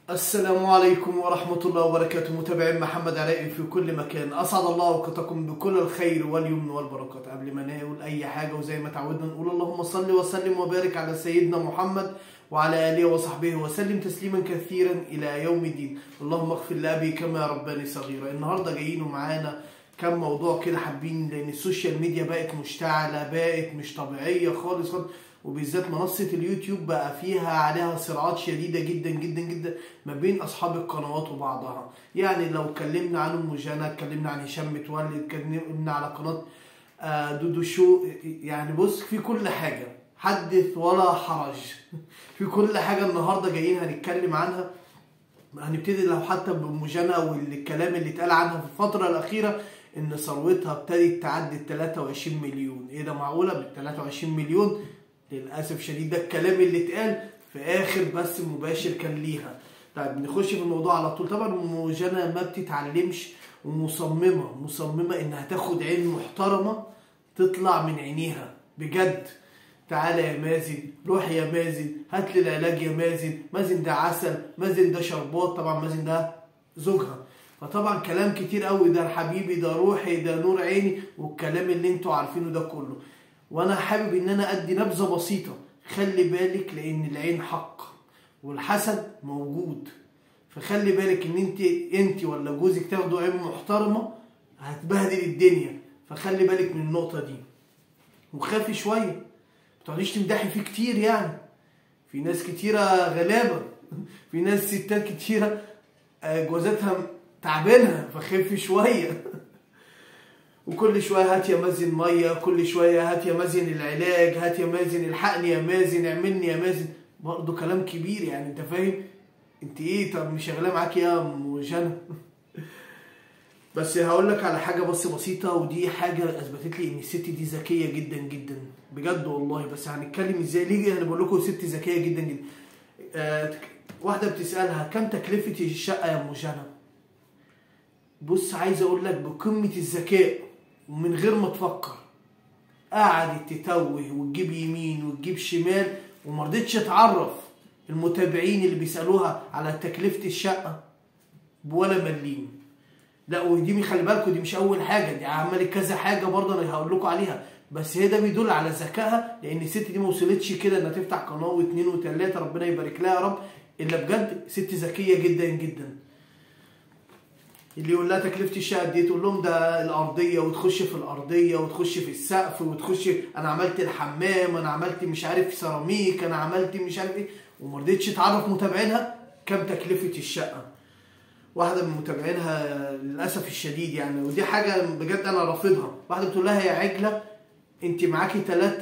السلام عليكم ورحمة الله وبركاته. متابعين محمد علاء في كل مكان، أسعد الله أوقاتكم بكل الخير واليمن والبركات. قبل ما نقول أي حاجة وزي ما تعودنا نقول اللهم صل وسلم وبارك على سيدنا محمد وعلى آله وصحبه وسلم تسليما كثيرا إلى يوم الدين. اللهم اغفر لأبي كما رباني صغيرا. النهارده جايين ومعانا كم موضوع كده حابين، لأن السوشيال ميديا بقت مشتعلة، بقت مش طبيعية خالص، وبالذات منصة اليوتيوب بقى فيها عليها صراعات شديدة جدا جدا جدا ما بين أصحاب القنوات وبعضها. يعني لو اتكلمنا عن أم جانا، اتكلمنا عن هشام متولي، اتكلمنا على قناة دودو شو، يعني بص في كل حاجة، حدث ولا حرج في كل حاجة النهاردة جايين هنتكلم عنها. هنبتدي لو حتى بأم جانا والكلام اللي اتقال عنها في الفترة الأخيرة، إن ثروتها ابتدت تعدي 23 مليون. إيه ده معقولة بال 23 مليون؟ للأسف شديد ده الكلام اللي اتقال في آخر بث مباشر كان ليها. طيب نخش في الموضوع على طول. طبعا أم جانا ما بتتعلمش ومصممة إنها تاخد عين محترمة تطلع من عينيها بجد. تعالى يا مازن، روح يا مازن، هات لي العلاج يا مازن، مازن ده عسل، مازن ده شربات. طبعا مازن ده زوجها، فطبعا كلام كتير قوي، ده حبيبي، ده روحي، ده نور عيني، والكلام اللي انتوا عارفينه ده كله. وانا حابب ان انا ادي نبذه بسيطه. خلي بالك لان العين حق والحسد موجود، فخلي بالك ان انت ولا جوزك تاخدوا عين محترمه هتبهدل الدنيا، فخلي بالك من النقطه دي. وخافي شويه، ما تقعديش تمدحي فيه كتير. يعني في ناس كتيره غلابه في ناس ستات كتيره جوازاتها تعبانه، فخافي شويه وكل شويه هات يا مازن ميه، كل شويه هات يا مازن العلاج، هات يا مازن الحقني يا مازن، اعملني يا مازن. برضه كلام كبير، يعني انت فاهم انت ايه؟ طب مش شغاله معاك يا ام جانا بس هقول لك على حاجه بس بسيطه، ودي حاجه اثبتت لي ان الست دي ذكيه جدا جدا بجد والله. بس هنتكلم ازاي ليه انا بقول لكم ست ذكيه جدا جدا. واحده بتسالها كم تكلفه الشقه يا ام جانا؟ بص عايز اقول لك بقمه الذكاء ومن غير ما تفكر قعدت تتوه وتجيب يمين وتجيب شمال، ومرضتش تعرف المتابعين اللي بيسالوها على تكلفه الشقه بولا مليم. لا ودي خلي بالكم دي مش اول حاجه، دي عملت كذا حاجه برضه انا هقول لكم عليها، بس هي ده بيدل على ذكائها. لان الست دي ما وصلتش كده انها تفتح قناه واثنين وثلاثه، ربنا يبارك لها يا رب، الا بجد ست ذكيه جدا جدا. اللي يقول لها تكلفه الشقه دي تقول لهم ده الارضيه، وتخش في الارضيه وتخش في السقف وتخش انا عملت الحمام، انا عملت مش عارف سيراميك، انا عملت مش عارف ايه، وما رضتش تعرف متابعينها كم تكلفه الشقه. واحده من متابعينها للاسف الشديد يعني، ودي حاجه بجد انا رافضها، واحده بتقول لها يا عجله انت معاكي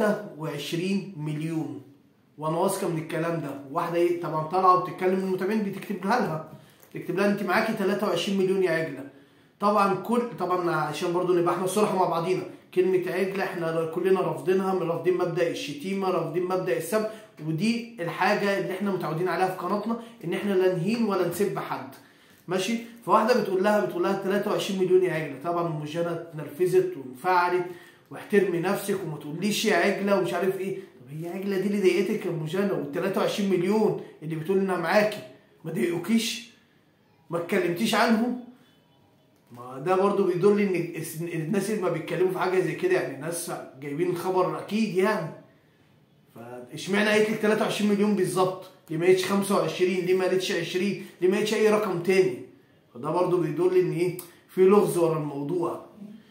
23 مليون وانا واثقه من الكلام ده. واحده ايه طبعا طالعه وبتتكلم من المتابعين بتكتبها لها، تكتب لها انت معاكي 23 مليون يا عجله. طبعا عشان برضو نبقى احنا الصراحه مع بعضينا، كلمه عجله احنا كلنا رافضينها، رافضين مبدا الشتيمه، رافضين مبدا السب، ودي الحاجه اللي احنا متعودين عليها في قناتنا، ان احنا لا نهين ولا نسب حد ماشي. فواحده بتقول لها 23 مليون يا عجله. طبعا ام جانا اتنرفزت وانفعلت، واحترمي نفسك وما تقوليش يا عجله ومش عارف ايه. طب هي عجله دي اللي ضايقتك يا ام جانا؟ وال 23 مليون اللي بتقول انها معاكي ما ضايقوكيش؟ ما اتكلمتيش عنهم؟ ما ده برضو بيدل ان الناس اللي ما بيتكلموا في حاجه زي كده يعني الناس جايبين الخبر اكيد يعني. فاشمعنى قالت لك 23 مليون بالظبط؟ ليه ما قالتش 25؟ ليه ما قالتش 20؟ ليه ما قالتش اي رقم تاني؟ فده برضو بيدل ان ايه، في لغز ورا الموضوع.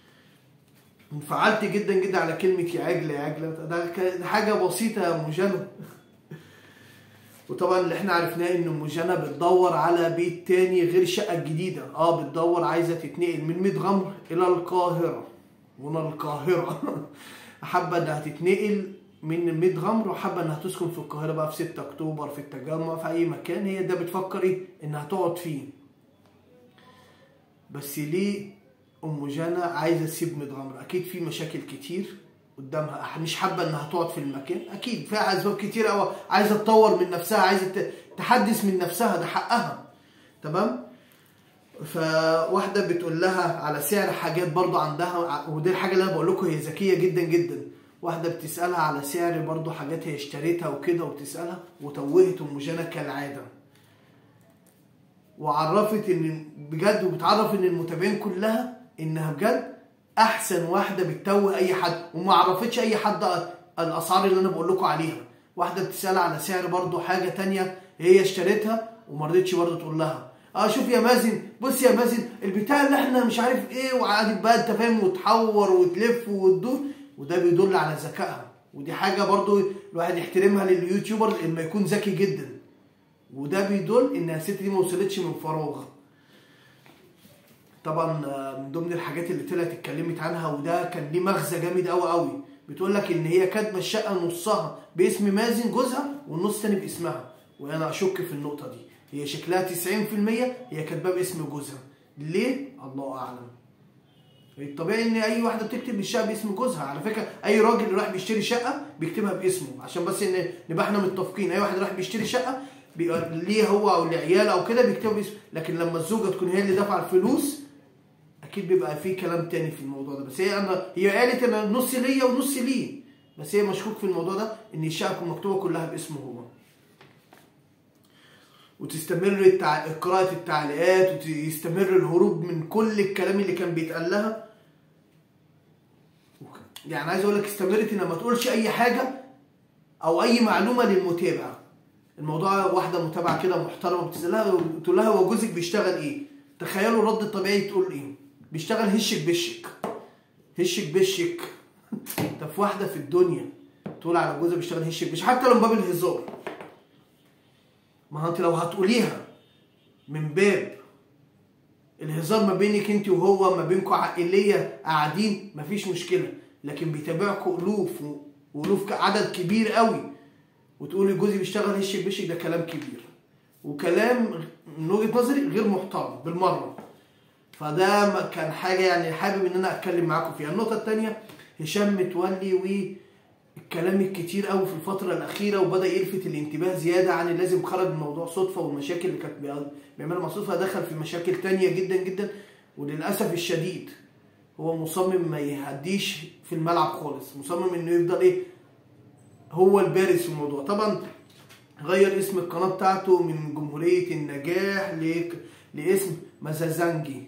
انفعلت جدا جدا على كلمه يا عجله يا عجله، ده حاجه بسيطه يا ام جانا وطبعا اللي احنا عرفناه ان ام جانا بتدور على بيت تاني غير الشقه الجديده. بتدور، عايزه تتنقل من ميتغمر الى القاهره، وهنا القاهره حابه انها تتنقل من ميتغمر، وحابه انها تسكن في القاهره بقى في 6 اكتوبر، في التجمع، في اي مكان هي ده بتفكر ايه انها تقعد فيه. بس ليه ام جانا عايزه تسيب ميتغمر؟ اكيد في مشاكل كتير قدامها، مش حابه انها تقعد في المكان، اكيد فيها اسباب كتير قوي، عايزه تطور من نفسها، عايزه تحدث من نفسها، ده حقها تمام. فواحده بتقول لها على سعر حاجات برضو عندها، ودي الحاجه اللي انا بقول لكم هي ذكيه جدا جدا. واحده بتسالها على سعر برضو حاجات هي اشتريتها وكده، وبتسالها وتوهت ام جانا كالعاده. وعرفت ان بجد، وبتعرف ان المتابعين كلها انها بجد احسن واحده بتتوه اي حد، وما عرفتش اي حد الاسعار اللي انا بقول لكم عليها. واحده بتسال على سعر برضو حاجه تانية هي اشتريتها وما رضتش برضو تقول لها شوف يا مازن، بص يا مازن البتاع اللي احنا مش عارف ايه، وقعدت بقى انت فاهم وتحور وتلف وتدور، وده بيدل على ذكائها. ودي حاجه برضو الواحد يحترمها لليوتيوبر لما يكون ذكي جدا، وده بيدل ان الست دي ما وصلتش من فراغ. طبعا من ضمن الحاجات اللي طلعت اتكلمت عنها، وده كان ليه مغزى جامد قوي قوي، بتقول لك ان هي كاتبه الشقه نصها باسم مازن جوزها والنص الثاني باسمها، وانا اشك في النقطه دي. هي شكلها 90% هي كاتباه باسم جوزها. ليه؟ الله اعلم. الطبيعي ان اي واحده بتكتب الشقه باسم جوزها. على فكره اي راجل اللي راح بيشتري شقه بيكتبها باسمه، عشان بس ان نبقى احنا متفقين. اي واحد راح بيشتري شقه ليه هو او لعياله او كده بيكتبها باسمه، لكن لما الزوجه تكون هي اللي دافعه الفلوس اكيد بيبقى في كلام تاني في الموضوع ده. بس هي قالت ان نص ليا ونص ليه، بس هي مشكوك في الموضوع ده ان الشقه تكون مكتوبه كلها باسمه هو. وتستمر قراءة التعليقات، ويستمر الهروب من كل الكلام اللي كان بيتقال لها. يعني عايز اقول لك استمرت انها ما تقولش اي حاجه او اي معلومه للمتابع. الموضوع واحده متابعه كده محترمه بتسالها وتقول لها هو جوزك بيشتغل ايه؟ تخيلوا الرد الطبيعي تقول ايه؟ بيشتغل هشك بشك. هشك بشك. طب في واحده في الدنيا تقول على جوزها بيشتغل هشك بشك حتى لو من باب الهزار؟ ما انت لو هتقوليها من باب الهزار ما بينك انت وهو، ما بينكم عائليه قاعدين، مفيش مشكله. لكن بيتابعكم الوف والوف عدد كبير قوي، وتقولي جوزي بيشتغل هشك بشك، ده كلام كبير وكلام من وجهه نظري غير محترم بالمره. فده كان حاجه يعني حابب ان انا اتكلم معاكم فيها. النقطه الثانيه هشام متولي والكلام الكتير قوي في الفتره الاخيره، وبدا يلفت الانتباه زياده عن اللازم. خرج من موضوع صدفه والمشاكل اللي كانت بيعملها مع صدفه، دخل في مشاكل تانية جدا جدا، وللاسف الشديد هو مصمم ما يهديش في الملعب خالص، مصمم انه يفضل هو البارز في الموضوع. طبعا غير اسم القناه بتاعته من جمهوريه النجاح لاسم مازازانجي.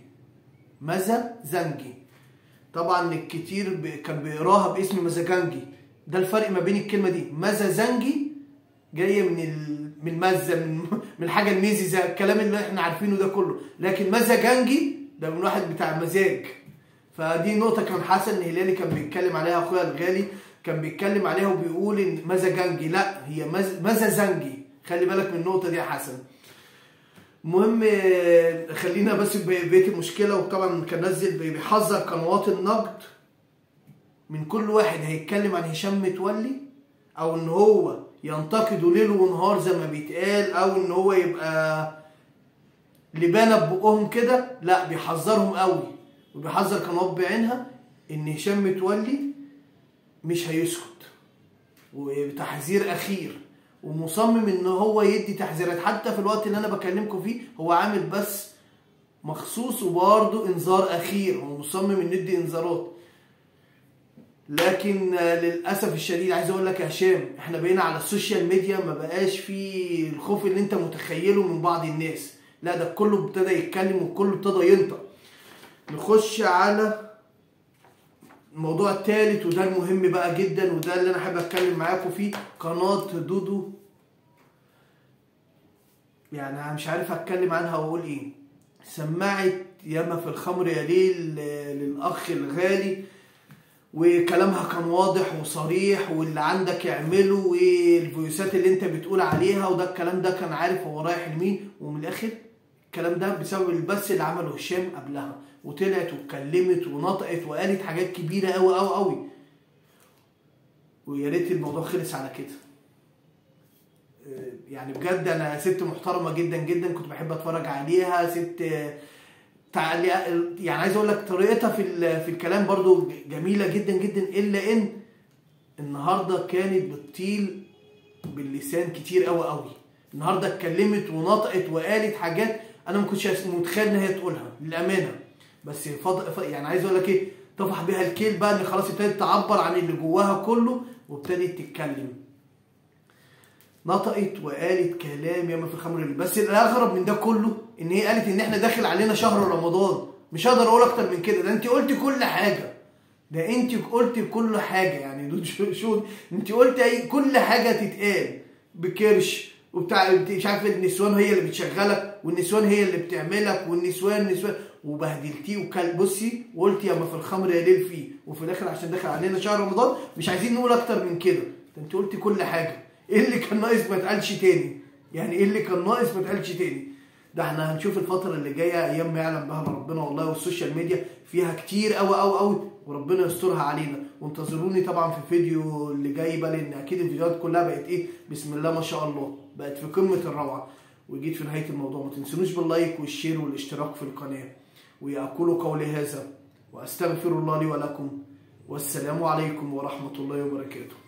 طبعا الكتير كان بيقراها باسم مازاجانجي. ده الفرق ما بين الكلمه دي. مازازانجي جايه من مزه، من حاجه الميزي زي الكلام اللي احنا عارفينه ده كله، لكن مازاجانجي ده من واحد بتاع مزاج. فدي نقطه كان حسن الهلالي كان بيتكلم عليها، اخويا الغالي كان بيتكلم عليها وبيقول ان مازاجانجي، لا هي مازازانجي. خلي بالك من النقطه دي يا حسن. المهم خلينا بس بقيه المشكله. وطبعا كان نزل بيحذر قنوات النقد من كل واحد هيتكلم عن هشام متولي، او ان هو ينتقده ليل ونهار زي ما بيتقال، او ان هو يبقى لبانه ببقهم كده. لا بيحذرهم قوي، وبيحذر قنوات بعينها ان هشام متولي مش هيسكت، وتحذير اخير، ومصمم ان هو يدي تحذيرات. حتى في الوقت اللي انا بكلمكم فيه هو عامل بس مخصوص وبرضه انذار اخير، هو مصمم انه يدي انذارات. لكن للاسف الشديد عايز اقول لك يا هشام، احنا بقينا على السوشيال ميديا ما بقاش فيه الخوف اللي انت متخيله من بعض الناس، لا ده كله ابتدى يتكلم وكله ابتدى ينطق. نخش على الموضوع الثالث، وده المهم بقى جدا، وده اللي انا حابب اتكلم معاكم فيه. قناه دودو، يعني انا مش عارف اتكلم عنها واقول ايه. سمعت ياما في الخمر يا ليل للاخ الغالي، وكلامها كان واضح وصريح، واللي عندك اعمله، والفويسات اللي انت بتقول عليها، وده الكلام ده كان عارف هو رايح لمين. ومن الاخر الكلام ده بسبب البث اللي عمله هشام قبلها، وطلعت واتكلمت ونطقت وقالت حاجات كبيره قوي قوي قوي. ويا ريت الموضوع خلص على كده. يعني بجد انا ست محترمه جدا جدا، كنت بحب اتفرج عليها. ست يعني عايز اقول لك طريقتها في الكلام برضو جميله جدا جدا، الا ان النهارده كانت بتطيل باللسان كتير قوي قوي. النهارده اتكلمت ونطقت وقالت حاجات انا ما كنتش متخيل ان هي تقولها للامانه. بس يعني عايز اقول لك طفح بيها الكيل بقى، ان خلاص ابتدت تعبر عن اللي جواها كله وابتدت تتكلم. نطقت وقالت كلام ياما في الخمر. بس الاغرب من ده كله ان هي قالت ان احنا داخل علينا شهر رمضان. مش هقدر اقول اكتر من كده. ده انت قلت كل حاجه. ده انت قلت كل حاجه. يعني شو انت قلت كل حاجه تتقال بكرش وبتاع. مش عارف النسوان هي اللي بتشغلك، والنسوان هي اللي بتعملك، والنسوان وبهدلتيه بصي وقلت ياما في الخمر يا ليل فيه. وفي الاخر عشان داخل علينا شهر رمضان مش عايزين نقول اكتر من كده. ده انت قلت كل حاجه. ايه اللي كان ناقص ما اتقالش تاني؟ يعني ايه اللي كان ناقص ما اتقالش تاني؟ ده احنا هنشوف الفتره اللي جايه ايام ما يعلم بها ربنا والله. والسوشيال ميديا فيها كتير قوي قوي قوي، وربنا يسترها علينا. وانتظروني طبعا في الفيديو اللي جاي بقى، لان اكيد الفيديوهات كلها بقت بسم الله ما شاء الله، بقت في قمه الروعه. وجيت في نهايه الموضوع، ما تنسونوش باللايك والشير والاشتراك في القناه. وأقول قولي هذا واستغفر الله لي ولكم، والسلام عليكم ورحمه الله وبركاته.